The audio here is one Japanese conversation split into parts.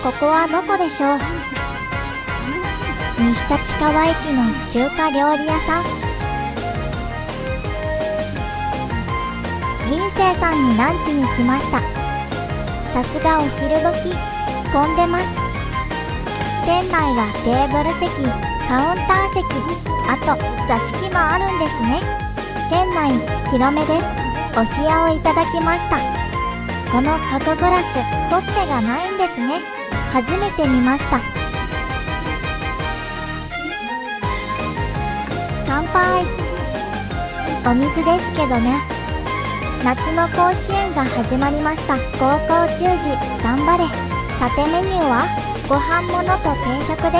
ここはどこでしょう。西立川駅の中華料理屋さん。銀星さんにランチに来ました。さすがお昼時、混んでます。店内はテーブル席、カウンター席、あと座敷もあるんですね。店内広めです。お冷やをいただきました。この角グラス、取っ手がないんですね。初めて見ました。乾杯。お水ですけどね。夏の甲子園が始まりました。高校球児頑張れ。さてメニューはご飯ものと定食です。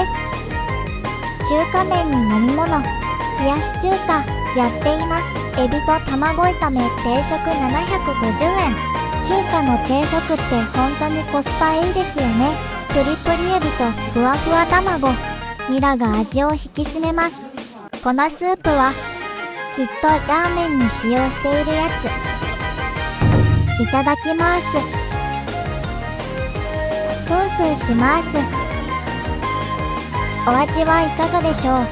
中華麺に飲み物、冷やし中華やっています。エビと卵炒め定食750円。中華の定食って本当にコスパいいですよね。プリプリエビとふわふわ卵、ニラが味を引き締めます。粉スープはきっとラーメンに使用しているやつ。いただきます。ふーふーします。お味はいかがでしょう。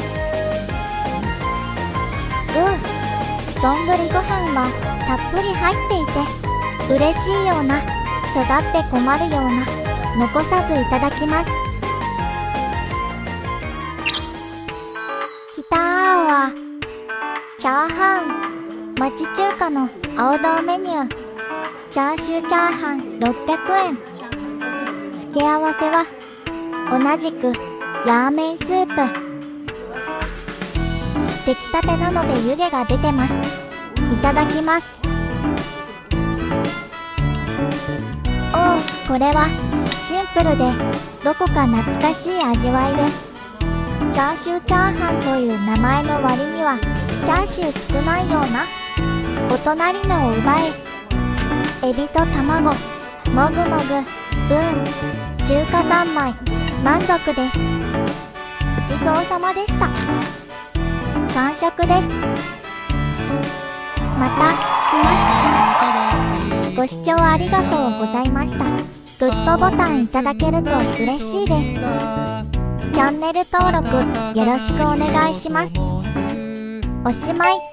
丼ご飯はたっぷり入っていて嬉しいような、育って困るような、残さずいただきます。きたーはチャーハン。町中華の王道メニュー、チャーシューチャーハン600円。付け合わせは同じくラーメンスープ。出来たてなので湯気が出てます。いただきます。これはシンプルでどこか懐かしい味わいです。チャーシューチャーハンという名前の割にはチャーシュー少ないような。お隣のを奪え。エビと卵、もぐもぐ、中華三昧、満足です。ごちそうさまでした。完食です。また来ます。ご視聴ありがとうございました。グッドボタンいただけると嬉しいです。チャンネル登録よろしくお願いします。おしまい。